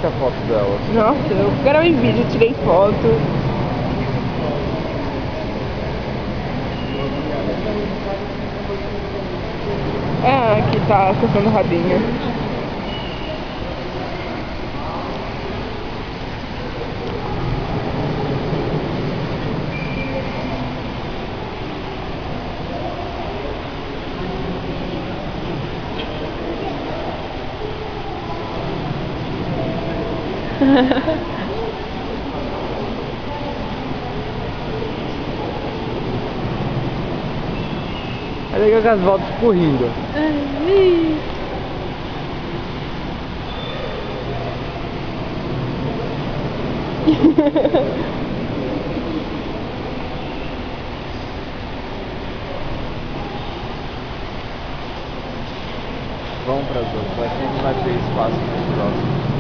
muita foto dela. Nossa, eu gravei vídeo, tirei foto. Ah, aqui tá coçando o rabinho. É legal que as voltas correndo. Vamos para as outras, vai que não vai ter espaço mais próximo.